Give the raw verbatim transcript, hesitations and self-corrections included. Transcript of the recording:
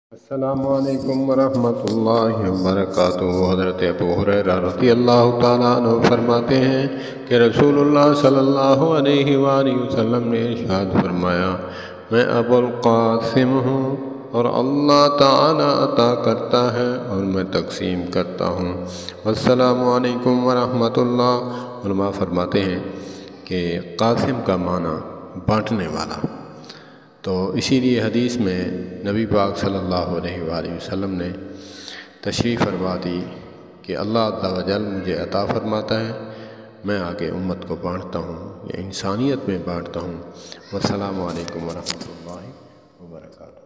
السلام علیکم ورحمۃ اللہ وبرکاتہ۔ حضرت ابو ہریرہ رضی اللہ تعالیٰ عنہ فرماتے ہیں کہ رسول اللہ صلی اللہ علیہ وآلہ وسلم نے ارشاد فرمایا، میں ابو القاسم ہوں اور اللہ تعالیٰ عطا کرتا ہے اور میں تقسیم کرتا ہوں۔ السلام علیکم ورحمۃ اللہ۔ علماء فرماتے ہیں کہ قاسم کا معنی بانٹنے والا، تو اسی لیے حدیث میں نبی پاک صلی اللہ علیہ وآلہ وسلم نے تشریف فرما دی کہ اللہ عز و جل مجھے عطا فرماتا ہے، میں آگے امت کو بانٹتا ہوں یا انسانیت میں بانٹتا ہوں۔ والسلام علیکم ورحمۃ اللہ وبرکاتہ۔